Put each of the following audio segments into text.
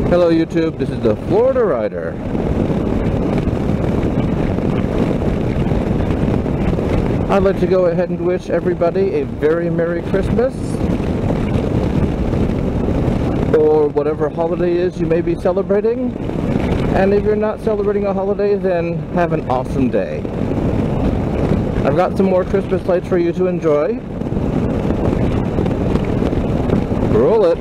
Hello YouTube, this is the Florida Rider. I'd like to go ahead and wish everybody a very Merry Christmas, or whatever holiday is you may be celebrating. And if you're not celebrating a holiday, then have an awesome day. I've got some more Christmas lights for you to enjoy. Roll it.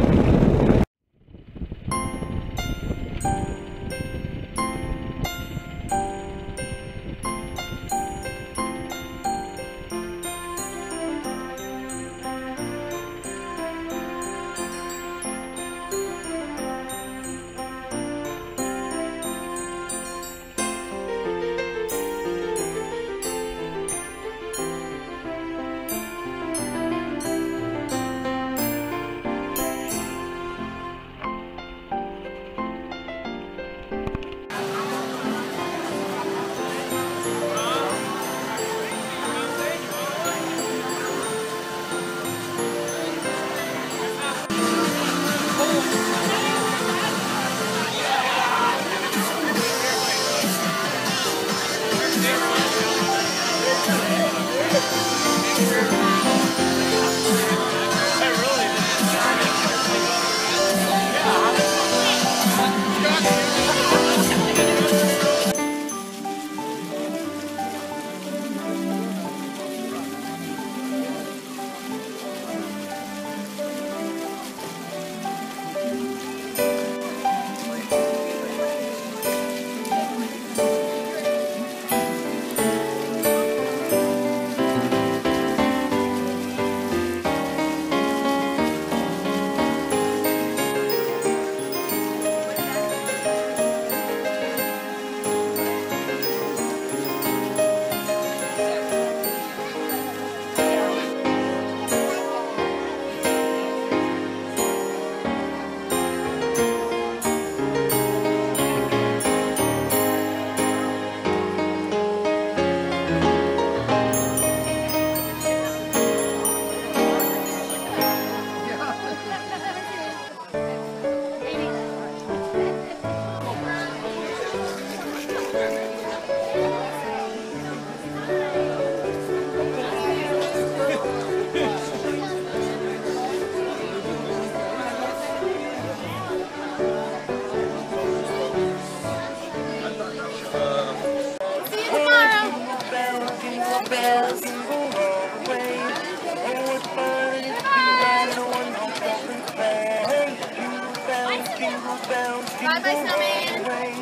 Bye bye, snowman.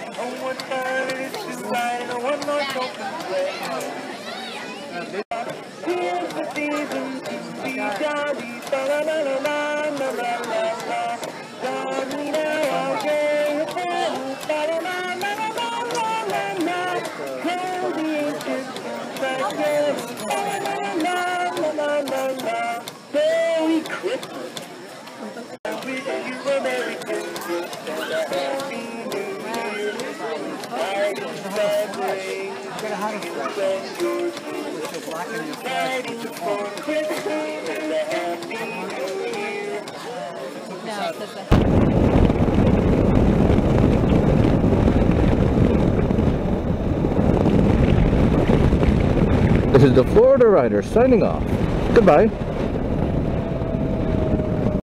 Merry Christmas. I wish you a Merry Christmas and a Happy New Year. I celebrate fighting for Christmas and a Happy New Year. This is the Florida Rider signing off. Goodbye.